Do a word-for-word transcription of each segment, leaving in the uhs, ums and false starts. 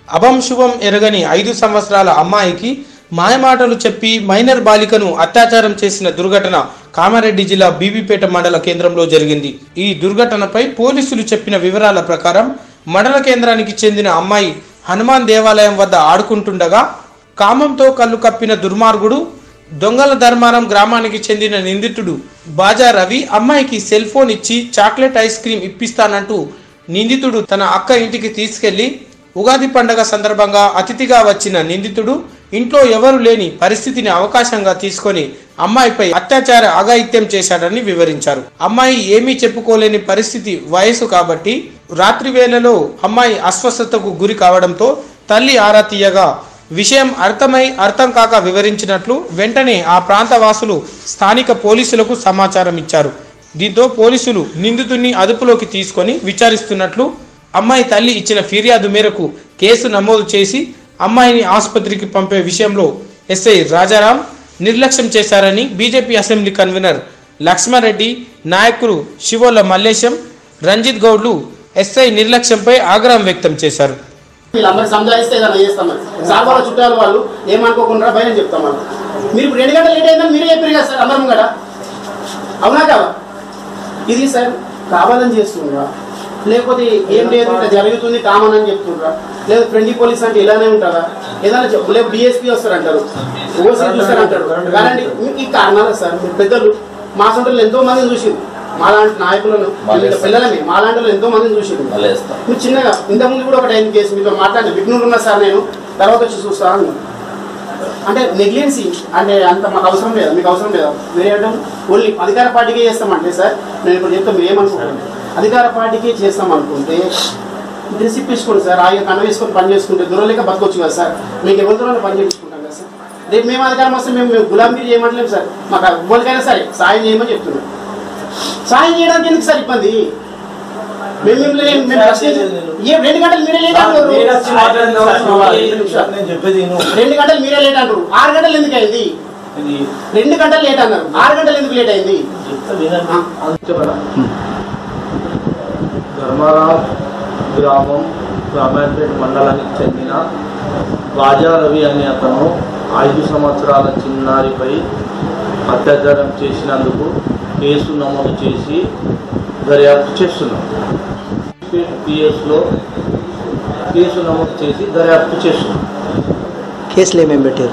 అభం శుభం ఎరగని ఐదు సంవత్సరాల అమ్మాయికి మాయమాటలు చెప్పి మైనర్ బాలికను అత్యాచారం చేసిన దుర్ఘటన కామారెడ్డి జిల్లా బీబీపేట మండల కేంద్రంలో జరిగింది। ఈ దుర్ఘటనపై పోలీసులు చెప్పిన వివరాల ప్రకారం మండల కేంద్రానికి చెందిన అమ్మాయి హనుమాన్ దేవాలయం వద్ద ఆడుకుంటుండగా కామంతో కళ్ళు కప్పిన దుర్మార్గుడు దొంగల ధర్మారం గ్రామానికి చెందిన నిందితుడు బాజా రవి అమ్మాయికి సెల్ ఫోన్ ఇచ్చి చాక్లెట్ ఐస్ క్రీమ్ ఇప్పిస్తానంటూ నిందితుడు తన అక్క ఇంటికి తీసుకెళ్లి ఉగాది పండుగ సందర్భంగా అతిథిగా వచ్చిన నిందితుడు ఇంట్లో ఎవరు లేని పరిస్థితిని అవకాశంగా తీసుకొని అమ్మాయిపై అత్యాచార అఘాయిత్యం చేశాడని వివరించారు। అమ్మాయి ఏమీ చెప్పుకోలేని పరిస్థితి వయసు కాబట్టి రాత్రి వేళలో అమ్మాయి అస్వస్థతకు గురి కావడంతో తల్లి ఆరా తీయగా విషయం అర్థమై అర్థం కాక వివరించినట్లు వెంటనే ఆ ప్రాంత వాసులు స్థానిక పోలీసులకు సమాచారం ఇచ్చారు। దీంతో పోలీసులు నిందితుడిని అదుపులోకి తీసుకొని విచారిస్తున్నట్లు అమ్మాయి తల్లి ఇచ్చిన ఫిర్యాదు మేరకు కేసు నమోదు చేసి అమ్మాయిని ఆసుపత్రికి పంపే విషయంలో ఎస్ఐ రాజారాం నిర్లక్ష్యం చేశారని బీజేపీ అసెంబ్లీ కన్వీనర్ లక్ష్మారెడ్డి, నాయకులు శివోల మల్లేశం, రంజిత్ గౌడ్లు ఎస్ఐ నిర్లక్ష్యంపై ఆగ్రహం వ్యక్తం చేశారు। వీళ్ళందరూ సంజాయిస్తే ఏదైనా చేస్తాం సార్, వాళ్ళ చుట్టాలు వాళ్ళు ఏమనుకోకుండా భయం చెప్తాం మనం। మీరు ఇప్పుడు రెండు గంటలు లేట్ అయిందని మీరే చెప్పారు కదా సార్ అందరం కదా, అవునా కదా? ఇది సార్ కావాలని చేస్తుండ్రా లేకపోతే ఏం లేదు ఇట్లా జరుగుతుంది కామన్ అని చెప్తుండ్రా, లేదా ఫ్రెండ్లీ పోలీస్ అంటే ఇలానే ఉంటుందా? ఏదైనా చెప్పు, లేదు డిఎస్పీ వస్తారంటారు, ఓసీ చూస్తారంటారు కానీ మీకు ఈ కారణాలు సార్ మీరు పెద్దలు మా సొంతలు ఎంతో మందిని చూసింది, మాలాంటి నాయకులను పిల్లలని మాలాంటి ఎంతో మందిని చూసింది। మీరు చిన్నగా ఇంతకుముందు కూడా ఒక టైం కేసు మీతో మాట్లాడిన విఘ్నులు ఉన్నా సార్ నేను తర్వాత వచ్చి చూస్తాను అంటే నెగ్లిజెన్సీ అంటే అంత మాకు అవసరం లేదా, మీకు అవసరం లేదా? వేరే ఓన్లీ అధికార పార్టీకే చేస్తామంటే సార్ నేను ఇప్పుడు చెప్తాం మీరు ఏమనుకుంటాను, అధికార పార్టీకే చేస్తాం అనుకుంటే రిసిప్ట్ తీసుకోండి సార్, ఆయన కన్న వేసుకొని పని చేసుకుంటే దూరలేక బతకొచ్చు కదా సార్, మీకు ఎవరితో పని చేయించుకుంటాం కదా సార్। రేపు మేము అధికారం వస్తే మేము మేము గులాంగిరి చేయమంటలేము సార్, మాకు ఎవరికైనా సరే సాయం చేయమని చెప్తున్నాం। సాయం చేయడానికి ఎందుకు సార్ ఇబ్బంది? మేము ఏ రెండు గంటలు మీరే లేట్ అంటారు, రెండు గంటలు మీరే లేట్ అంటారు, ఆరు గంటలు ఎందుకు అయింది? రెండు గంటలు లేట్ అన్నారు, ఆరు గంటలు ఎందుకు లేట్ అయింది? ధర్మారావు గ్రామం కామారెడ్డి మండలానికి చెందిన బాజా రవి అనే అతను ఐదు సంవత్సరాల చిన్నారిపై అత్యాచారం చేసినందుకు కేసు నమోదు చేసి దర్యాప్తు చేస్తున్నాం। పిఎస్లో కేసు నమోదు చేసి దర్యాప్తు చేస్తున్నాం। కేసులు ఏమేమి పెట్టారు?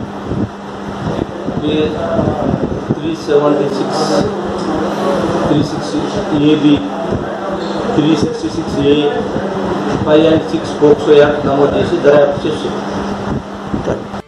Three seventy six three sixty AB three sixty six A five and six POCSO act నమోదు చేసి దర్యాప్తు చేస్తున్నాం।